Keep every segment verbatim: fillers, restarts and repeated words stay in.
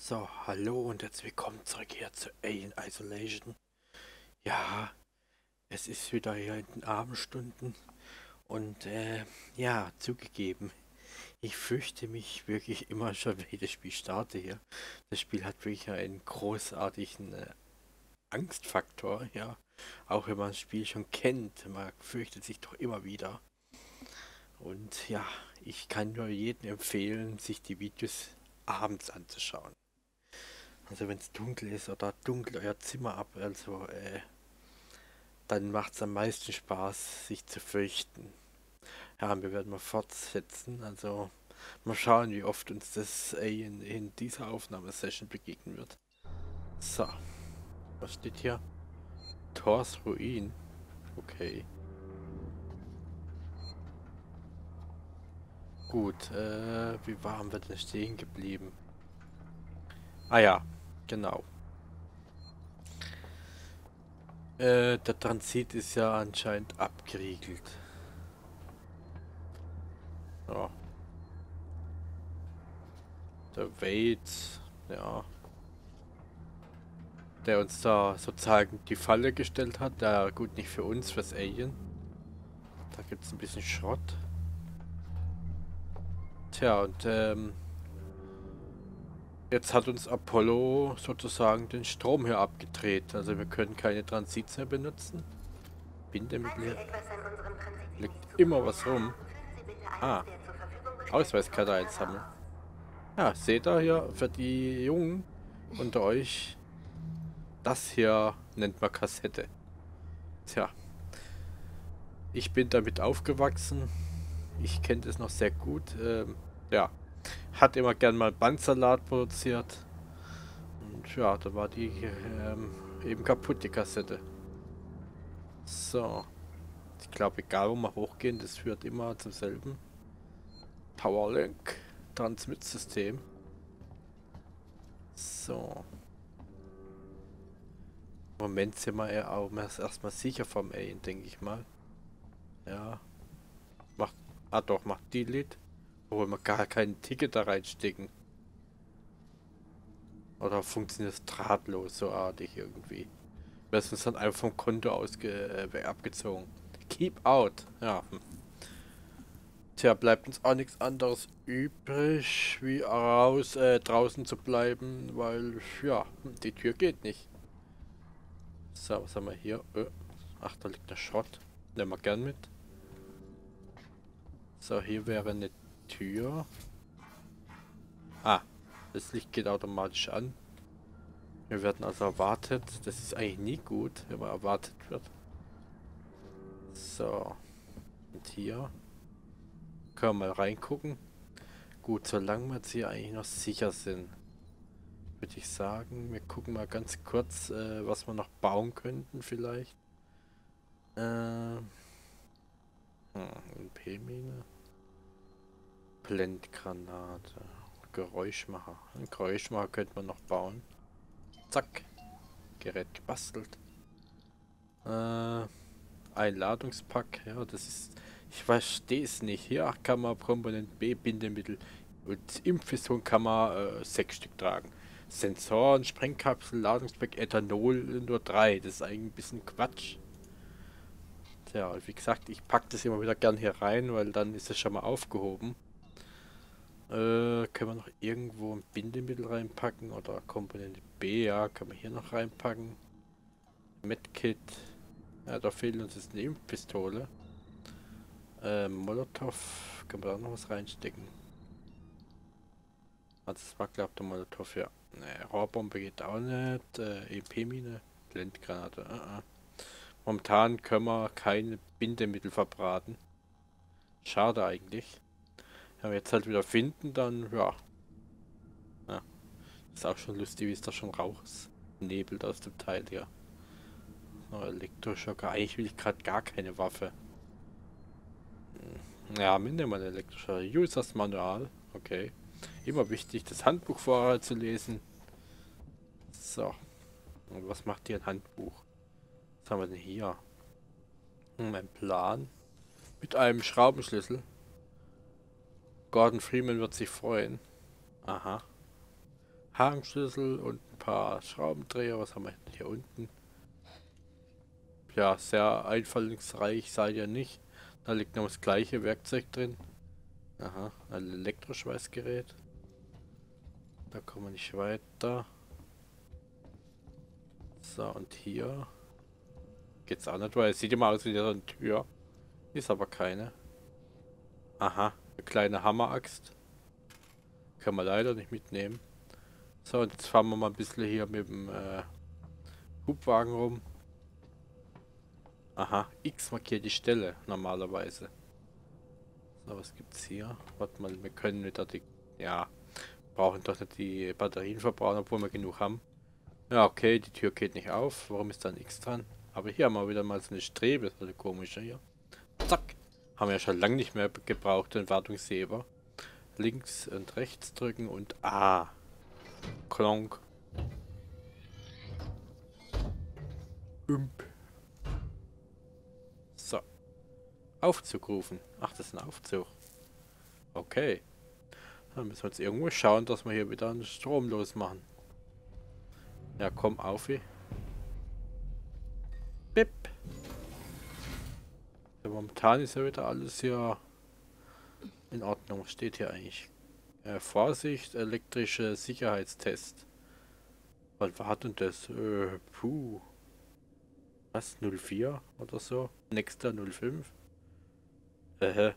So, hallo und herzlich willkommen zurück hier zu Alien Isolation. Ja, es ist wieder hier in den Abendstunden und äh, ja, zugegeben, ich fürchte mich wirklich immer schon, wenn ich das Spiel starte hier. Das Spiel hat wirklich einen großartigen äh, Angstfaktor, ja. Auch wenn man das Spiel schon kennt, man fürchtet sich doch immer wieder. Und ja, ich kann nur jedem empfehlen, sich die Videos abends anzuschauen. Also wenn es dunkel ist oder dunkel euer Zimmer ab, also äh, dann macht es am meisten Spaß, sich zu fürchten. Ja, wir werden mal fortsetzen, also mal schauen, wie oft uns das äh, in, in dieser Aufnahmesession begegnen wird. So, was steht hier? Thors Ruin. Okay. Gut, äh, wie waren wir denn stehen geblieben? Ah ja, genau. Äh, der Transit ist ja anscheinend abgeriegelt. Ja, der Wade, ja, der uns da sozusagen die Falle gestellt hat. Ja, gut, nicht für uns, fürs Alien. Da gibt es ein bisschen Schrott. Tja, und ähm, jetzt hat uns Apollo sozusagen den Strom hier abgedreht. Also wir können keine Transits mehr benutzen. Bindemittel hier. Liegt immer was rum. Ah, Ausweiskarte einsammeln. Ja, seht ihr hier, für die Jungen unter euch, das hier nennt man Kassette. Tja, ich bin damit aufgewachsen. Ich kenne das noch sehr gut. Ähm, ja, hat immer gern mal Bandsalat produziert. Und ja, da war die ähm, eben kaputt, die Kassette. So, ich glaube, egal wo wir hochgehen, das führt immer zum selben Powerlink Transmit-System. So. Im Moment sind wir ja auch erstmal sicher vom Alien, denke ich mal. Ja. Macht. Ah doch, macht Delete. Obwohl wir gar kein Ticket da reinstecken. Oder funktioniert es drahtlos so artig irgendwie? Wir sind dann einfach vom Konto ausge äh, abgezogen. Keep out. Ja. Hm. Tja, bleibt uns auch nichts anderes übrig, wie raus, äh, draußen zu bleiben, weil, ja, die Tür geht nicht. So, was haben wir hier? Äh, ach, da liegt der Schrott. Nehmen wir gern mit. So, hier wäre eine Tür. Ah, das Licht geht automatisch an. Wir werden also erwartet. Das ist eigentlich nie gut, wenn man erwartet wird. So. Und hier. Können wir mal reingucken. Gut, solange wir jetzt hier eigentlich noch sicher sind, würde ich sagen, wir gucken mal ganz kurz, äh, was wir noch bauen könnten vielleicht. Äh, hm, P-Mine. Blendgranate. Geräuschmacher. Ein Geräuschmacher könnte man noch bauen. Zack. Gerät gebastelt. Äh, ein Ladungspack. Ja, das ist... Ich verstehe es nicht. Hier kann man Komponent B Bindemittel und Impfpistole kann man äh, sechs Stück tragen. Sensoren, Sprengkapsel, Ladungspack, Ethanol nur drei. Das ist eigentlich ein bisschen Quatsch. Tja, wie gesagt, ich packe das immer wieder gern hier rein, weil dann ist es schon mal aufgehoben. Äh, können wir noch irgendwo ein Bindemittel reinpacken oder Komponente B, ja, können wir hier noch reinpacken. Medkit. Ja, da fehlt uns jetzt eine Impfpistole. Äh, Molotov. Können wir da noch was reinstecken? Ah, das war, glaube ich, der Molotov, ja. Ne, Rohrbombe geht auch nicht. Äh, E P-Mine. Blendgranate. Uh -uh. Momentan können wir keine Bindemittel verbraten. Schade eigentlich. Wenn wir jetzt halt wieder finden, dann, ja. Ja. Ist auch schon lustig, wie es da schon rausnebelt aus dem Teil hier. So, Elektroschocker. Eigentlich will ich gerade gar keine Waffe. Ja, minimal mal elektrischer Users Manual. Okay. Immer wichtig, das Handbuch vorher zu lesen. So. Und was macht hier ein Handbuch? Was haben wir denn hier? Hm, ein Plan. Mit einem Hakenschlüssel und ein paar Schraubendreher. Was haben wir hier unten? Ja, sehr einfallsreich seid ihr nicht. Da liegt noch das gleiche Werkzeug drin. Aha, ein Elektroschweißgerät. Da kommen wir nicht weiter. So, und hier geht's auch nicht, weil es sieht immer aus wie eine Tür. Ist aber keine. Aha, eine kleine Hammeraxt. Können wir leider nicht mitnehmen. So, und jetzt fahren wir mal ein bisschen hier mit dem äh, Hubwagen rum. Aha, X markiert die Stelle normalerweise. So, was gibt's hier? Warte mal, wir können wieder die... Ja, brauchen doch nicht die Batterien verbrauchen, obwohl wir genug haben. Ja, okay, die Tür geht nicht auf. Warum ist da ein X dran? Aber hier haben wir wieder mal so eine Strebe, so eine komische hier. Zack! Haben wir ja schon lange nicht mehr gebraucht, den Wartungsheber. Links und rechts drücken und A. Klonk. Ump. So. Aufzug rufen. Ach, das ist ein Aufzug. Okay. Dann müssen wir jetzt irgendwo schauen, dass wir hier wieder einen Strom losmachen. Ja, komm, auf. Bip. Ja, momentan ist ja wieder alles hier in Ordnung. Was steht hier eigentlich? Äh, Vorsicht, elektrische Sicherheitstest. Was war denn das? Äh, puh. Was? null vier oder so? Nächster null fünf? Äh.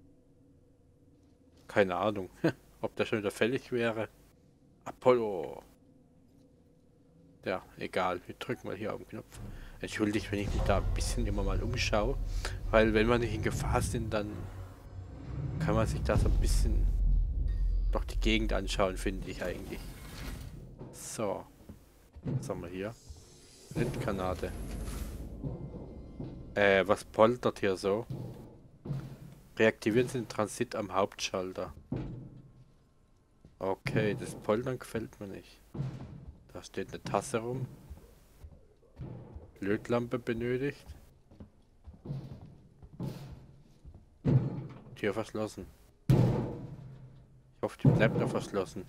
Keine Ahnung. Ob der schon wieder fällig wäre. Apollo. Ja, egal. Wir drücken mal hier auf den Knopf. Entschuldigt, wenn ich mich da ein bisschen immer mal umschaue. Weil wenn wir nicht in Gefahr sind, dann kann man sich da so ein bisschen doch die Gegend anschauen, finde ich eigentlich. So. Was haben wir hier? Blindgranate. Äh, was poltert hier so? Reaktivieren Sie den Transit am Hauptschalter. Okay, das Poltern gefällt mir nicht. Da steht eine Tasse rum. Lötlampe benötigt. Tür verschlossen. Ich hoffe, die bleibt noch verschlossen.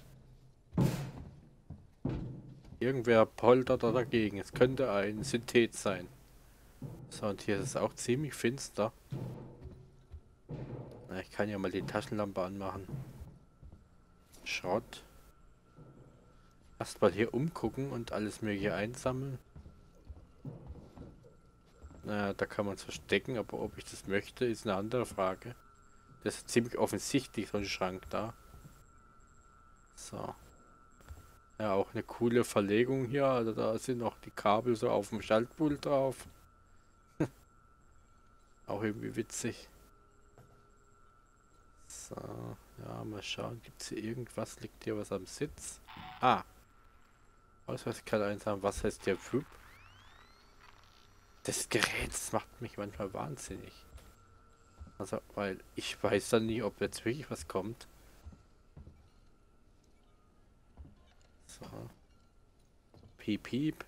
Irgendwer poltert da dagegen. Es könnte ein Synthet sein. So, und hier ist es auch ziemlich finster. Na, ich kann ja mal die Taschenlampe anmachen. Schrott. Erstmal hier umgucken und alles mögliche einsammeln. Naja, da kann man es verstecken, aber ob ich das möchte, ist eine andere Frage. Das ist ziemlich offensichtlich, so ein Schrank da. So. Ja, auch eine coole Verlegung hier. Also da sind noch die Kabel so auf dem Schaltpult drauf. Auch irgendwie witzig. So, ja, mal schauen. Gibt es hier irgendwas? Liegt hier was am Sitz? Ah. Ausweiskarte einsam. Was heißt der Fub? Das Gerät, das macht mich manchmal wahnsinnig. Also, weil ich weiß dann nie, ob jetzt wirklich was kommt. So. Piep, piep.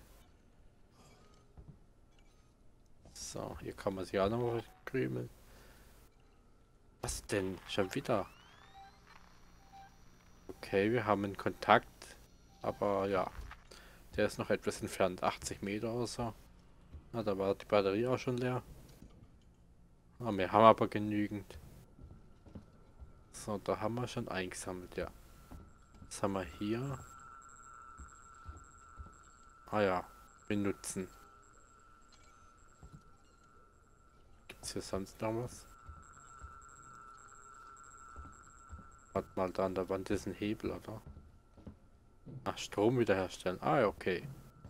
So, hier kann man sich auch noch mal krümeln. Was denn? Schon wieder? Okay, wir haben einen Kontakt. Aber ja. Der ist noch etwas entfernt. achtzig Meter oder so. Na, da war die Batterie auch schon leer. Ah, wir haben aber genügend. So, da haben wir schon eingesammelt, ja. Was haben wir hier? Ah ja, benutzen. Gibt es hier sonst noch was? Warte mal, da an der Wand ist ein Hebel, oder? Ach, Strom wiederherstellen. Ah ja, okay.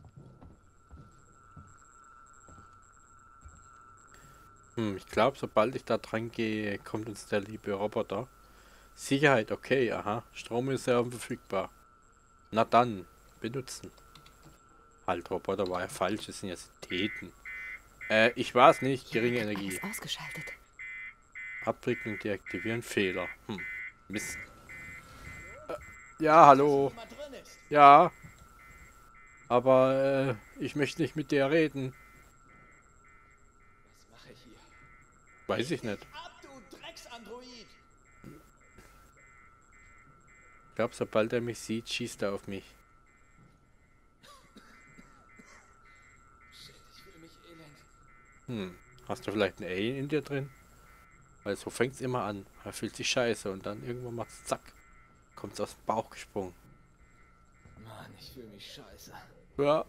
Hm, ich glaube, sobald ich da dran gehe, kommt uns der liebe Roboter. Sicherheit, okay, aha. Strom ist ja verfügbar. Na dann, benutzen. Halt, Roboter war ja falsch, das sind ja Syntheten. Äh, ich weiß nicht, geringe Energie. Ausgeschaltet. Abwicklung deaktivieren, Fehler. Hm, Mist. Äh, ja, hallo. Ja. Aber, äh, ich möchte nicht mit dir reden. Was mache ich hier? Weiß ich nicht. Ab, du Drecksandroid! Ich glaube, sobald er mich sieht, schießt er auf mich. Hm. Hast du vielleicht ein Alien in dir drin? Weil so fängt es immer an. Er fühlt sich scheiße und dann irgendwann macht's zack. Kommt's aus dem Bauch gesprungen. Mann, ich fühle mich scheiße. Ja.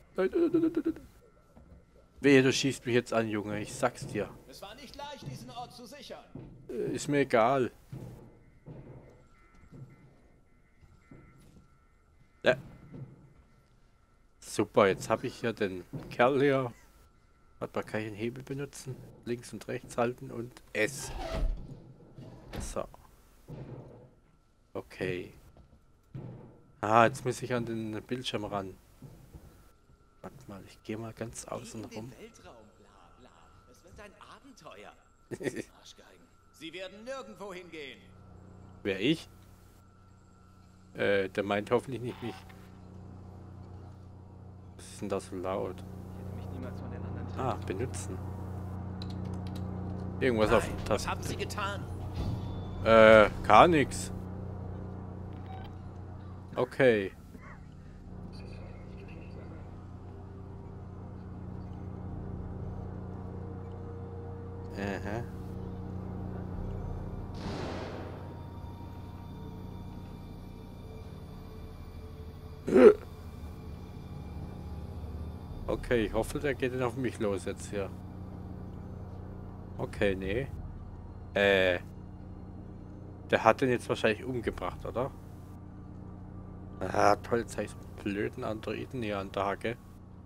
Wehe, du schießt mich jetzt an, Junge. Ich sag's dir. Es war nicht leicht, diesen Ort zu sichern. Äh, Ist mir egal. Ja. Super, jetzt habe ich ja den Kerl hier. Hat man keinen Hebel benutzen. Links und rechts halten und S. So. Okay. Ah, jetzt muss ich an den Bildschirm ran. Warte mal, ich gehe mal ganz außen rum. Weltraum, bla bla. Es wird ein Abenteuer. Arschgeigen. Sie werden nirgendwo hingehen. Wer ich? Äh, der meint hoffentlich nicht mich. Was ist denn da so laut? Mich niemals von den anderen trennen. Ah, benutzen. Irgendwas Nein, auf dem was Tasten. haben Sie getan? Äh, gar nichts. Okay. Aha. Okay, ich hoffe, der geht dann auf mich los jetzt hier. Okay, nee. Äh. Der hat den jetzt wahrscheinlich umgebracht, oder? Ah, toll, jetzt habe ich so einen blöden Androiden hier an der Hacke.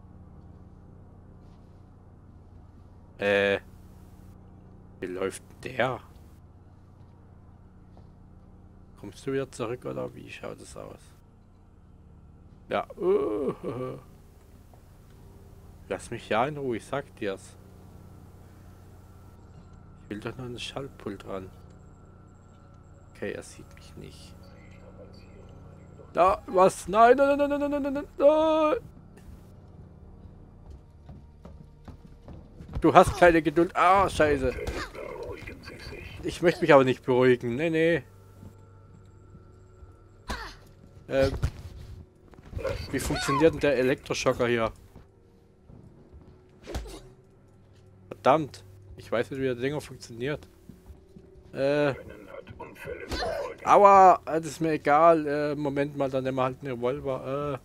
Äh. Wie läuft der? Kommst du wieder zurück oder wie schaut es aus? Ja. Uh, lass mich ja in Ruhe, ich sag dir's. Ich will doch nur ein Schaltpult ran. Okay, er sieht mich nicht. Da, was? Nein, nein, nein, nein, nein, nein, nein, nein. Du hast keine Geduld. Ah, scheiße. Ich möchte mich aber nicht beruhigen. Nee, nee. Ähm. Wie funktioniert denn der Elektroschocker hier? Verdammt. Ich weiß nicht, wie der Dinger funktioniert. Äh. Aua, das ist mir egal. Äh, Moment mal, dann nehmen wir halt einen Revolver.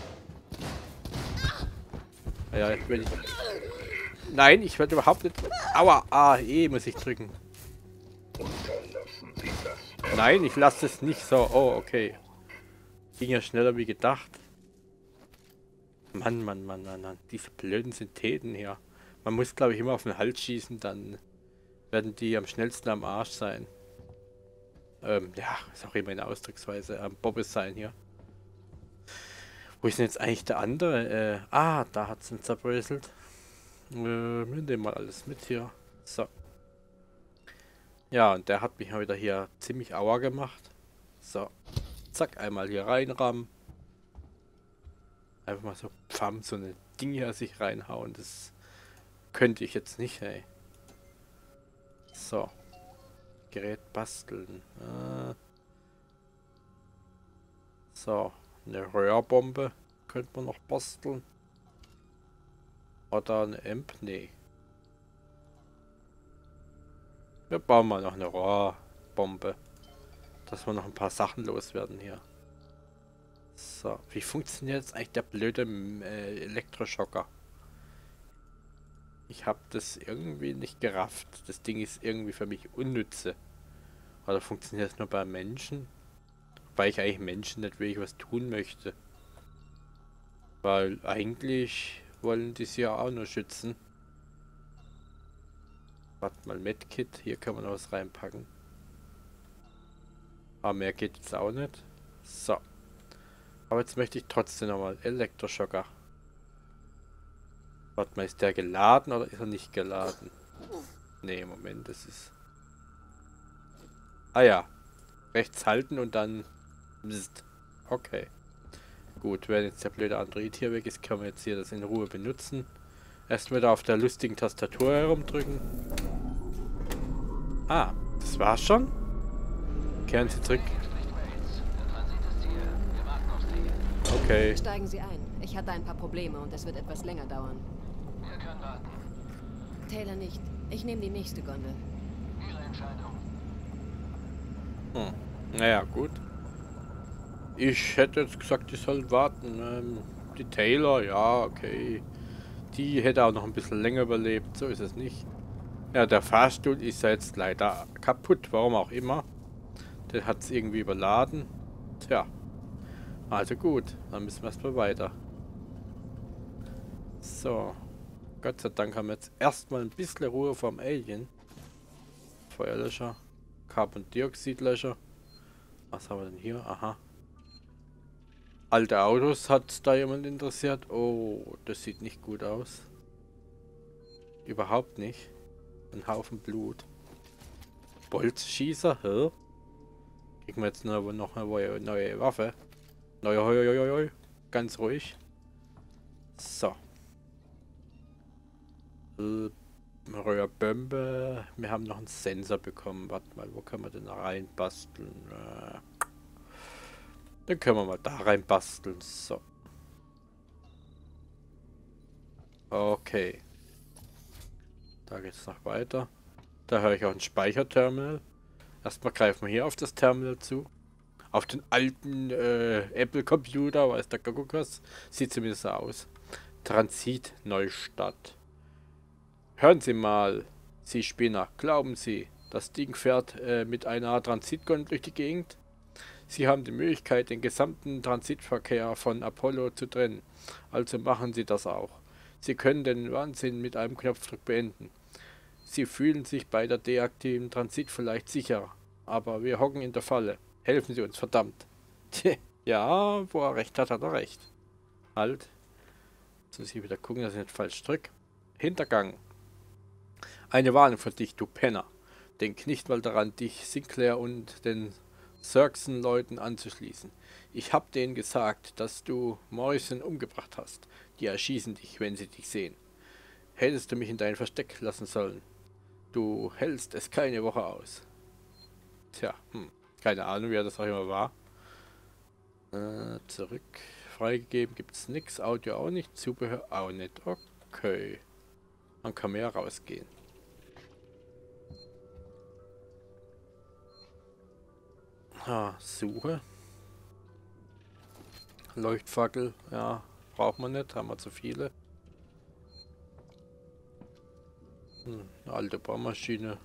Äh. Ja, ich will nicht. Nein, ich werde überhaupt nicht. Aua, A, E muss ich drücken. Nein, ich lasse es nicht so. Oh, okay. Ging ja schneller wie gedacht. Mann, Mann, Mann, Mann, Mann. Diese blöden Syntheten hier. Man muss, glaube ich, immer auf den Hals schießen, dann werden die am schnellsten am Arsch sein. Ähm, ja, ist auch immer eine Ausdrucksweise. Am Bobbes sein hier. Wo ist denn jetzt eigentlich der andere? Äh, ah, da hat es ihn zerbröselt. Äh, wir nehmen mal alles mit hier. So. Ja, und der hat mich mal wieder hier ziemlich Aua gemacht. So. Zack, einmal hier reinrammen. Einfach mal so pfamm, so eine Ding hier sich reinhauen. Das könnte ich jetzt nicht, ey. So. Gerät basteln. Äh. So. Eine Röhrbombe könnte man noch basteln. Oder eine Amp? Nee. Wir bauen mal noch eine Rohrbombe. Dass wir noch ein paar Sachen loswerden hier. So, wie funktioniert jetzt eigentlich der blöde äh, Elektroschocker? Ich habe das irgendwie nicht gerafft. Das Ding ist irgendwie für mich unnütze. Oder funktioniert das nur bei Menschen? Weil ich eigentlich Menschen nicht wirklich was tun möchte. Weil eigentlich wollen die sie ja auch nur schützen. Warte mal, Medkit. Hier kann man noch was reinpacken. Aber mehr geht jetzt auch nicht. So. Aber jetzt möchte ich trotzdem nochmal Elektroschocker. Warte mal, ist der geladen oder ist er nicht geladen? Nee, Moment, das ist... Ah ja. Rechts halten und dann... Bzzt. Okay. Gut, wenn jetzt der blöde Android hier weg ist, können wir jetzt hier das in Ruhe benutzen. Erst wieder auf der lustigen Tastatur herumdrücken. Ah, das war's schon? Kehren Sie zurück. Okay. Steigen Sie ein. Ich hatte ein paar Probleme und es wird etwas länger dauern. Wir können warten. Taylor nicht. Ich nehme die nächste Gondel. Ihre Entscheidung. Hm. Naja, gut. Ich hätte jetzt gesagt, die sollen warten. Ähm, die Taylor, ja, okay. Die hätte auch noch ein bisschen länger überlebt. So ist es nicht. Ja, der Fahrstuhl ist ja jetzt leider kaputt. Warum auch immer. Der hat es irgendwie überladen. Tja. Also gut. Dann müssen wir erstmal weiter. So. Gott sei Dank haben wir jetzt erstmal ein bisschen Ruhe vom Alien. Feuerlöscher. Carbondioxidlöscher. Was haben wir denn hier? Aha. Alte Autos hat da jemand interessiert. Oh, das sieht nicht gut aus. Überhaupt nicht. Ein Haufen Blut. Bolzschießer, hä? Kriegen wir jetzt noch, noch eine neue Waffe. Neue, hoi, hoi, hoi. Ganz ruhig. So. Äh, Röhrbombe. Wir haben noch einen Sensor bekommen. Warte mal, wo kann man denn reinbasteln? Äh, dann können wir mal da reinbasteln. So. Okay. Da geht es noch weiter. Da höre ich auch ein Speicherterminal. Erstmal greifen wir hier auf das Terminal zu. Auf den alten äh, Apple-Computer, weiß der Kuckuck was. Sieht zumindest so aus. Transit Neustadt. Hören Sie mal, Sie Spinner, glauben Sie, das Ding fährt äh, mit einer Transitgondel durch die Gegend? Sie haben die Möglichkeit, den gesamten Transitverkehr von Apollo zu trennen. Also machen Sie das auch. Sie können den Wahnsinn mit einem Knopfdruck beenden. Sie fühlen sich bei der deaktiven Transit vielleicht sicherer, aber wir hocken in der Falle. Helfen Sie uns, verdammt. Tja, ja, wo er recht hat, hat er recht. Halt. Jetzt muss ich wieder gucken, dass ich nicht falsch drücke. Hintergang. Eine Warnung für dich, du Penner. Denk nicht mal daran, dich Sinclair und den Sirksen-Leuten anzuschließen. Ich hab denen gesagt, dass du Morrison umgebracht hast. Die erschießen dich, wenn sie dich sehen. Hättest du mich in dein Versteck lassen sollen. Du hältst es keine Woche aus. Tja, hm. Keine Ahnung, wer das auch immer war. Äh, zurück. Freigegeben gibt's nichts. Audio auch nicht. Zubehör auch nicht. Okay. Man kann mehr rausgehen. Ah, Suche. Leuchtfackel, ja, braucht man nicht, haben wir zu viele. Hm, eine alte Bohrmaschine.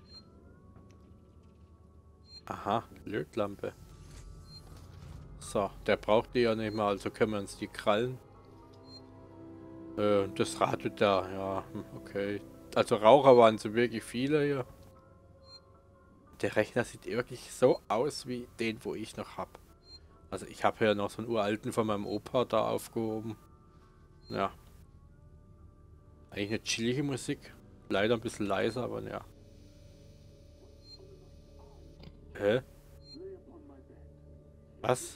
Aha, Lötlampe. So, der braucht die ja nicht mal, also können wir uns die krallen. Äh, das Radio da, ja, okay. Also Raucher waren so wirklich viele hier. Der Rechner sieht wirklich so aus wie den, wo ich noch habe. Also ich habe ja noch so einen uralten von meinem Opa da aufgehoben. Ja. Eigentlich eine chillige Musik. Leider ein bisschen leiser, aber ja. Hä? Was?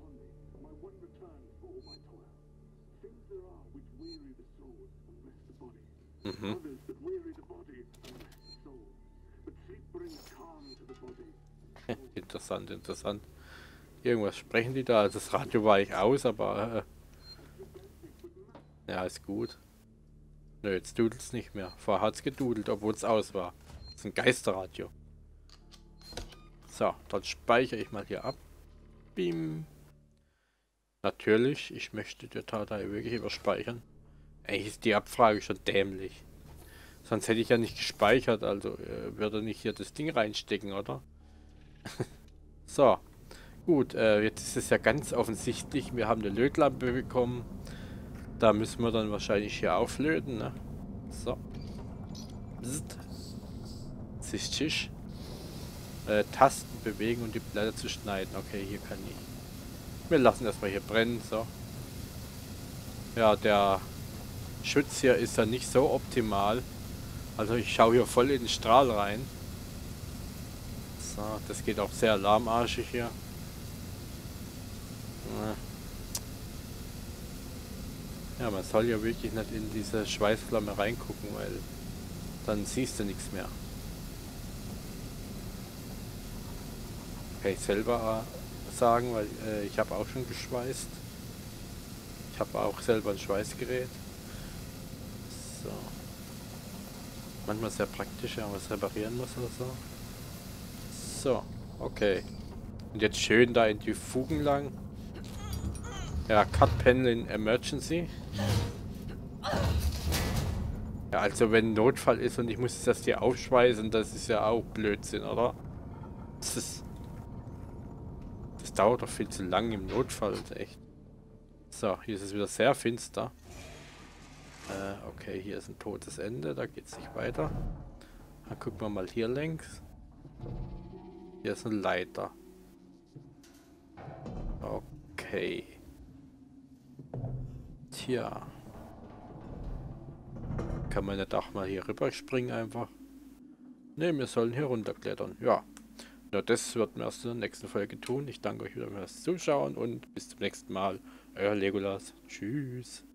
Mhm. Interessant, interessant. Irgendwas sprechen die da. Also das Radio war ich aus, aber äh, ja, ist gut. Nö, jetzt dudelt es nicht mehr. Vorher hat es gedudelt, obwohl es aus war. Das ist ein Geisterradio. So, dann speichere ich mal hier ab. Bim. Natürlich, ich möchte die Datei wirklich überspeichern. Eigentlich ist die Abfrage schon dämlich. Sonst hätte ich ja nicht gespeichert, also äh, würde nicht hier das Ding reinstecken, oder? So. Gut, äh, jetzt ist es ja ganz offensichtlich, wir haben eine Lötlampe bekommen. Da müssen wir dann wahrscheinlich hier auflöten, ne? So. Bzzt. Siehst Tisch. Äh, Tasten bewegen und die Blätter zu schneiden. Okay, hier kann ich. Wir lassen erstmal hier brennen, so. Ja, der Schutz hier ist ja nicht so optimal. Also ich schaue hier voll in den Strahl rein. So, das geht auch sehr lahmarschig hier. Ja, man soll ja wirklich nicht in diese Schweißflamme reingucken, weil dann siehst du nichts mehr. Kann ich selber sagen, weil äh, ich habe auch schon geschweißt. Ich habe auch selber ein Schweißgerät. So. Manchmal sehr praktisch, wenn man was reparieren muss oder so. So, okay. Und jetzt schön da in die Fugen lang. Ja, Cut Panel in Emergency. Ja, also wenn ein Notfall ist und ich muss das hier aufschweißen, das ist ja auch Blödsinn, oder? Das ist... Das dauert doch viel zu lang im Notfall, echt. So, hier ist es wieder sehr finster. Äh, okay, hier ist ein totes Ende, da geht es nicht weiter. Dann gucken wir mal hier längs. Hier ist eine Leiter. Okay. Tja. Kann man nicht auch mal hier rüber springen einfach? Ne, wir sollen hier runterklettern. Ja. Ja, das wird mir erst in der nächsten Folge tun. Ich danke euch wieder fürs Zuschauen und bis zum nächsten Mal. Euer Legolas. Tschüss.